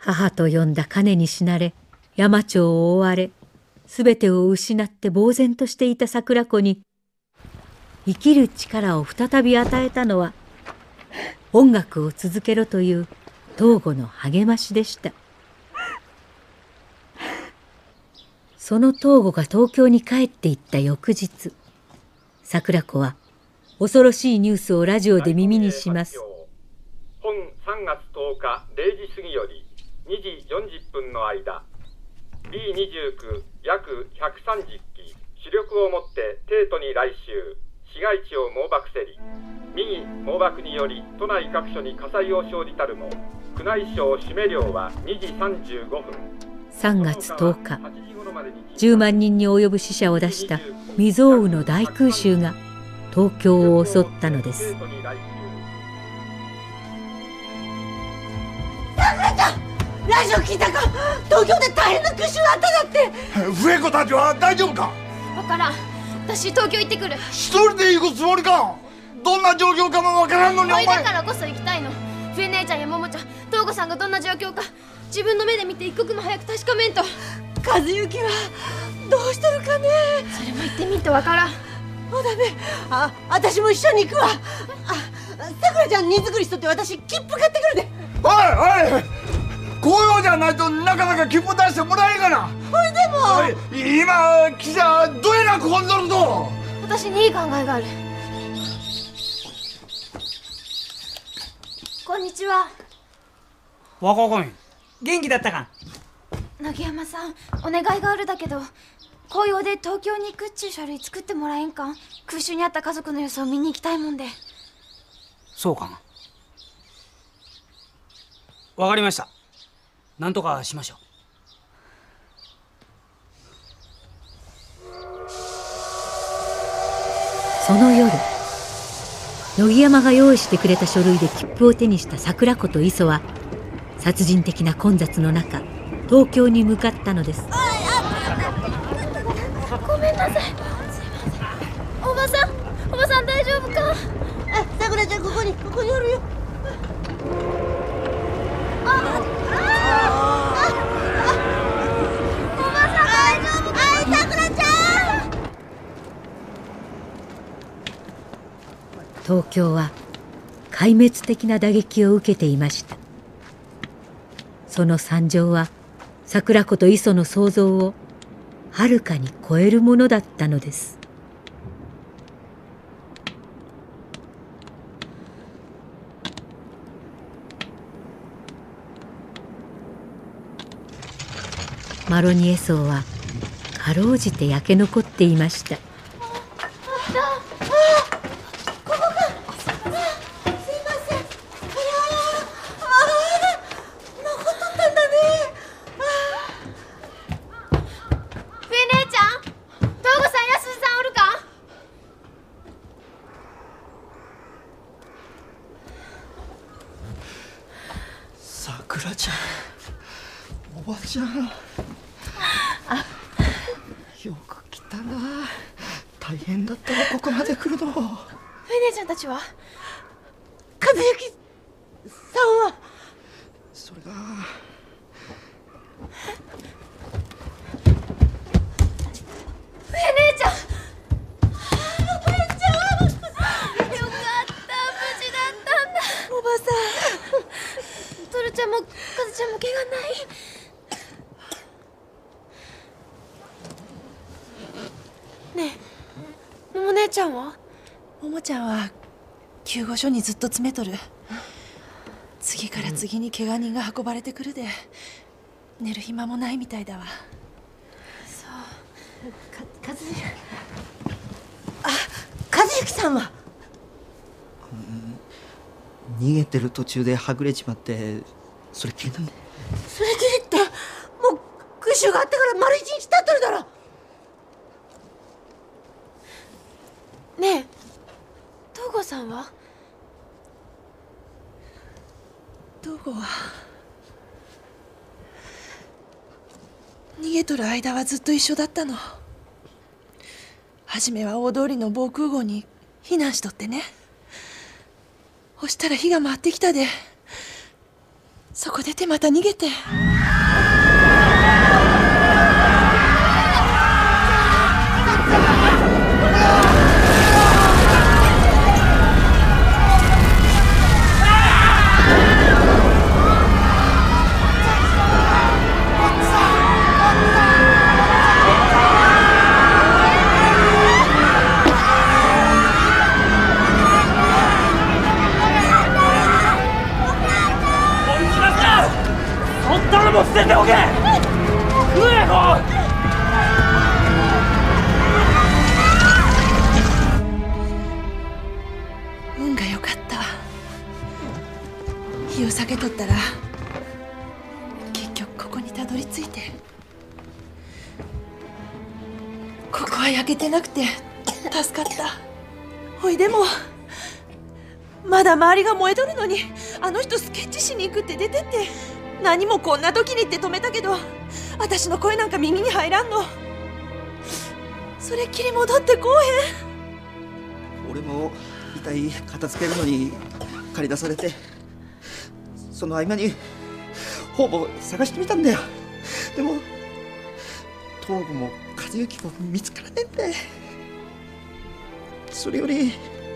母と呼んだ金に死なれ、山町を追われ、すべてを失って呆然としていた桜子に、生きる力を再び与えたのは、音楽を続けろという東郷の励ましでした。その東郷が東京に帰っていった翌日、桜子は恐ろしいニュースをラジオで耳にします。 本3月10日0時過ぎより2時40分の間、B29 約130機主力をもって帝都に来襲、市街地を猛爆せり、右猛爆により都内各所に火災を生じたるも、宮内省締め料は2時35分。 3月10日、10万人に及ぶ死者を出した未曾有の大空襲が東京を襲ったのです。 さくらちゃん、ラジオ聞いたか？東京で大変な空襲あっただって。 笛子たちは大丈夫か？ わからん。私東京行ってくる。 一人で行くつもりか？どんな状況かもわからんのにお前。 だからこそ行きたいの。笛姉ちゃんや桃ちゃん、東郷さんがどんな状況か自分の目で見て一刻も早く確かめんと。 和幸はどうしてるかね。 それも行ってみんとわからん。 そうだね。私も一緒に行くわ。さくらちゃん荷造りしとって私切符買ってくるで。 おいおい、紅葉じゃないとなかなか切符出してもらえんかな。 ほいでも今記者どえなく混んどるぞ。 私にいい考えがある。こんにちは。 若君元気だったか？ 野木山さん、お願いがあるだけど、紅葉で東京に行くっちゅう書類作ってもらえんか？空襲にあった家族の様子を見に行きたいもんで。 そうかな。わかりました。なんとかしましょう。 その夜、野木山が用意してくれた書類で切符を手にした桜子と磯は、殺人的な混雑の中、東京に向かったのです。 ごめんなさい。すいません。おばさん大丈夫か？ さくらちゃんここにおるよ。 おばさん大丈夫か？さくらちゃん。 東京は壊滅的な打撃を受けていました。その惨状は桜子と磯の想像をはるかに超えるものだったのです。マロニエ層はかろうじて焼け残っていました。 さくらちゃん、おばちゃん、よく来たな。大変だったわ、ここまで来るの。 フェネちゃんたちは？ 和幸さんは？ それがフェネちゃん。よかった、無事だったんだ。 おばさん。トルちゃんもカズちゃんも怪我ない？ねえ、桃姉ちゃんは？ 桃ちゃんは救護所にずっと詰めとる。次から次に怪我人が運ばれてくるで、寝る暇もないみたいだわ。 そう。 和幸さんは？ 逃げてる途中ではぐれちまって、それっきりなんで。 それっきりってもう空襲があったから丸一日経っとるだろ。 ねえ、東郷さんは？ 東郷は逃げとる間はずっと一緒だったの。初めは大通りの防空壕に避難しとってね。ほしたら火が回ってきたで、 そこ出てまた逃げて。 もう捨てておけ。食えよ。 運が良かった。火を避けとったら結局ここにたどり着いて。ここは焼けてなくて助かった。ほいでもまだ周りが燃えとるのにあの人スケッチしに行くって出てって、何もこんな時にって止めたけど私の声なんか耳に入らんの。それっきり戻ってこうへん。 俺も遺体片付けるのに借り出されて、その合間に方々探してみたんだよ。でも東郷も和幸も見つからねえんだよ。それより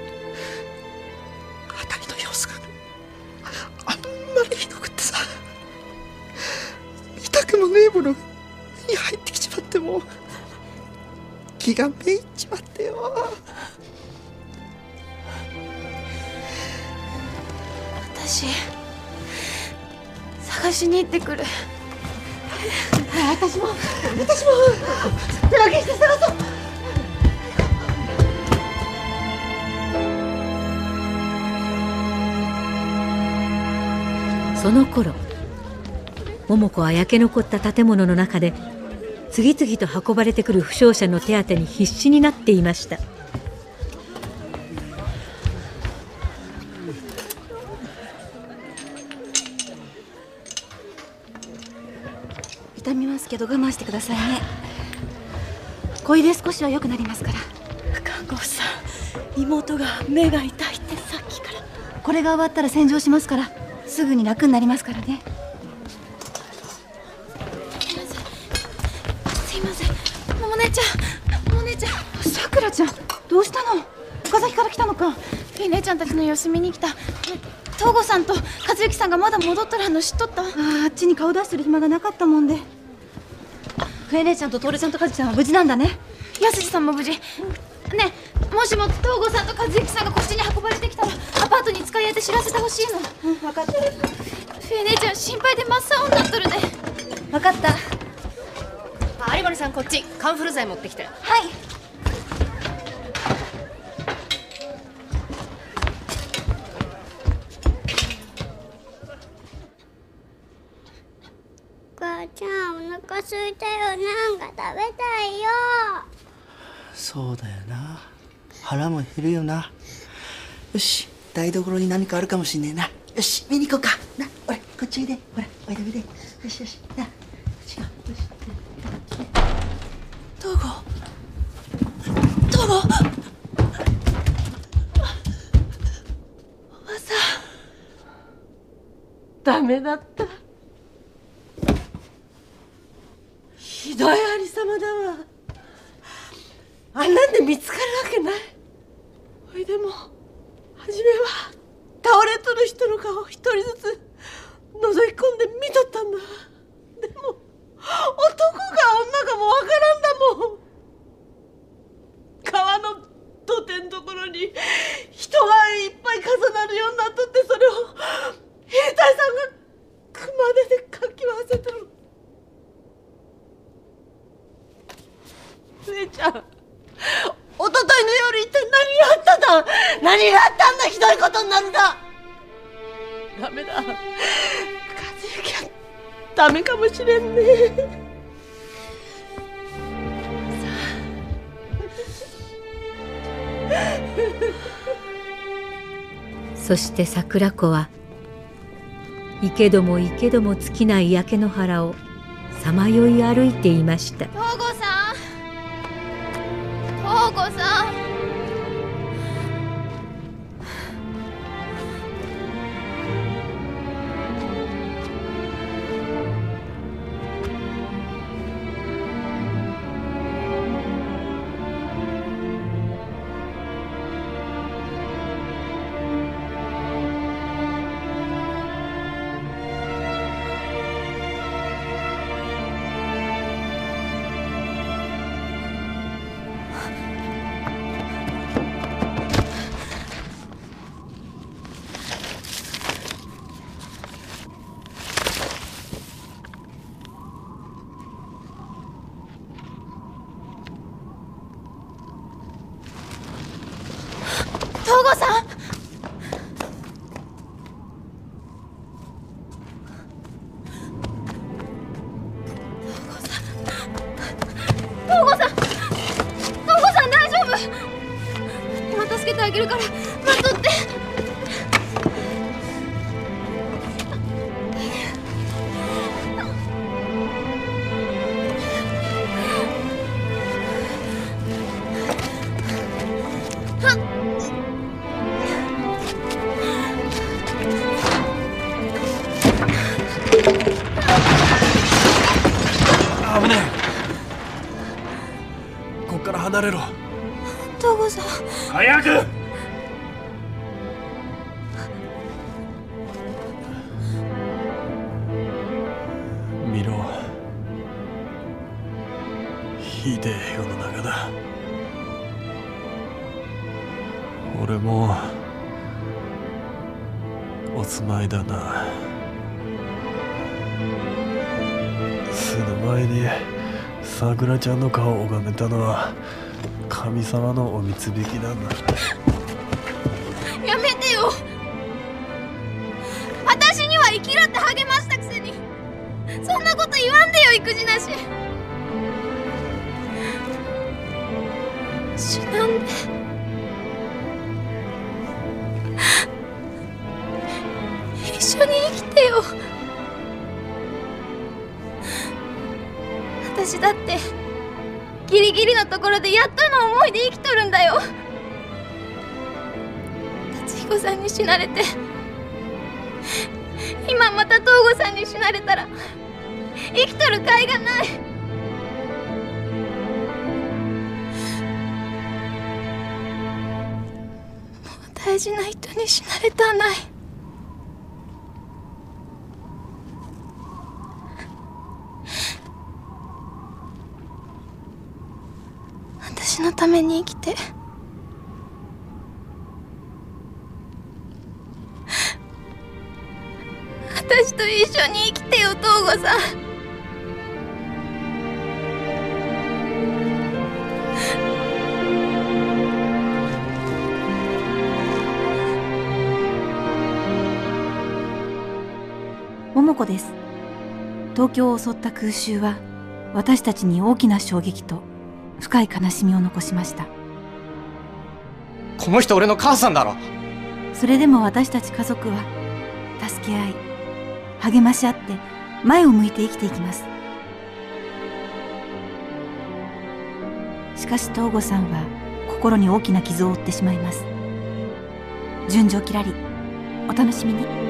あたりの様子があんまりひどくってさ、見たくもねえものに入ってきちまっても気がめいっちまってよ。 私探しに行ってくる。 私も手分けして探そう。 その頃桃子は焼け残った建物の中で次々と運ばれてくる負傷者の手当てに必死になっていました。 痛みますけど我慢してくださいね。小入れ少しは良くなりますから。 看護師さん、妹が目が痛いってさっきから。 これが終わったら洗浄しますからすぐに楽になりますからね。すいません。桃姉ちゃんさくらちゃんどうしたの。岡崎から来たのか。フィ姉ちゃんたちの様子見に来た。東郷さんと和幸さんがまだ戻っとるの知っとった。あっちに顔出してる暇がなかったもんで。フェ姉ちゃんとトールちゃんとカジちゃんは無事なんだね。安次さんも無事。ねえ、もしも東郷さんと和幸さんがこっちに運ばれてきたらアパートに使い合って知らせてほしいの。分かってる。フェ姉ちゃん心配で真っ青になっとるで。分かった。 有森さんこっちカンフル剤持ってきて。 はい。 お母ちゃんお腹すいたよ。なんか食べたいよ。 そうだよな、腹も減るよな。よし、台所に何かあるかもしんねえな。よし、見に行こうかな。おい、こっちおいで。ほら、おいでおいで。よしよし、な、こっちよし。 東郷おばさんダメだった。ひどいありさまだわ。あんなんで見つかるわけない。ほいでも初めは倒れとる人の顔を一人ずつ覗き込んで見とったんだ。でも男か女かもわからんだもん。川の土手のところに人がいっぱい重なるようになっとって、それを兵隊さんが熊手でかき回せてる。姉ちゃん、おとといの夜一体何があったんだ。何があったんだ。ひどいことになるんだ。ダメだ、和幸はダメかもしれんね。 そして桜子は行けども行けども尽きない焼け野原をさまよい歩いていました。 東郷さん。 危ねえ。こっから離れろ。 東郷さん、 早く。見ろ、ひでえ世の中だ。俺もおつまいだな。死ぬ前にさくらちゃんの顔を拝めたのは神様のお導きなんだ。 やめてよ。私には生きろって励ましたくせにそんなこと言わんでよ、育児なし。死なんで一緒に生きてよ。私だってギリギリのところでやっとの思いで生きとるんだよ。達彦さんに死なれて今また東郷さんに死なれたら生きとる甲斐がない。もう大事な人に死なれたない。私のために生きて私と一緒に生きてよ、東郷さん。 桃子です。東京を襲った空襲は私たちに大きな衝撃と深い悲しみを残しました。 この人俺の母さんだろ。 それでも私たち家族は助け合い励まし合って前を向いて生きていきます。しかし東郷さんは心に大きな傷を負ってしまいます。純情きらり、お楽しみに。